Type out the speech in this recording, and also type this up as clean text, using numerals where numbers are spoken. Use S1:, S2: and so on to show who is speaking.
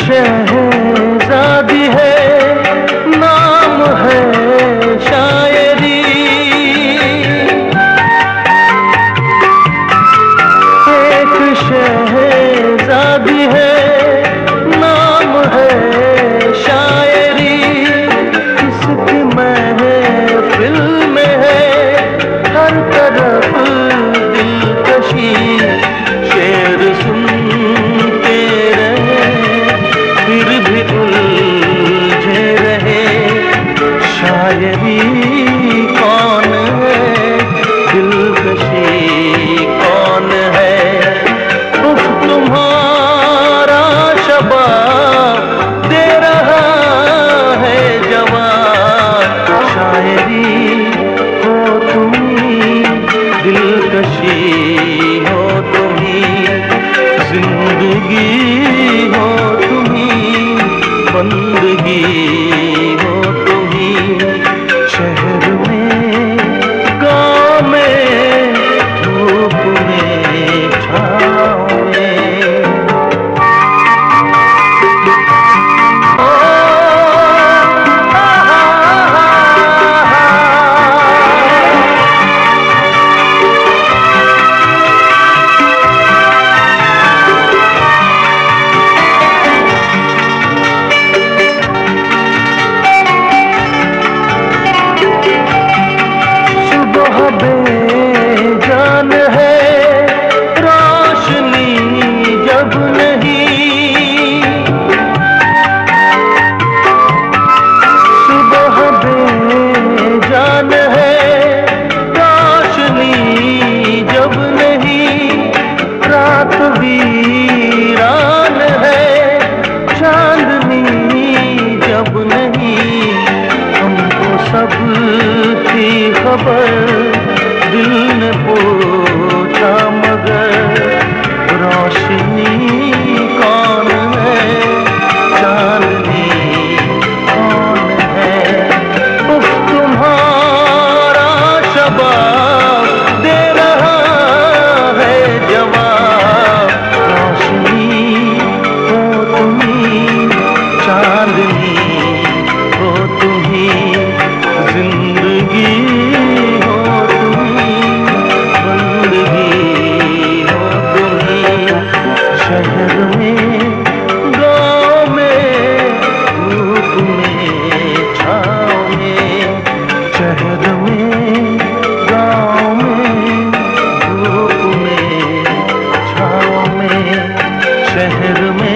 S1: शहजादी है, नाम है शायरी। एक शहजादी है, नाम है शायरी। इसकी महफिल में है हर तरफ दिलकशी। शेर सुनते रहे फिर भी उलझे रहे। शायरी कौन है, दिलकशी कौन है। उफ तुम्हारा शबाब दे रहा है जवाब। शायरी हो तुम्ही, दिलकशी हो तुम्ही, जिंदगी हो तुम्ही, बंदगी हो तुम्ही। शहर में, गाँव में, धूप में, छाँव में। ओ, सुबह बेजान है रोशनी जब नहीं। सुबह बेजान है रोशनी जब नहीं। रात वीरान है चांदनी जब नहीं। हमको सब की खबर दिल ने पूछा मगर रोशनी कौन है, चांदनी कौन है। उफ तुम्हारा शबाब दे रहा है जवाब। रोशनी हो तुम्ही, चांदनी हो तुम्ही, जिंदगी हो तुम्ही, बंदगी हो तुम्ही। शहर में, गाँव में, धूप में, छाँव में। शहर में, गाँव में, धूप में, छाँव में। शहर में,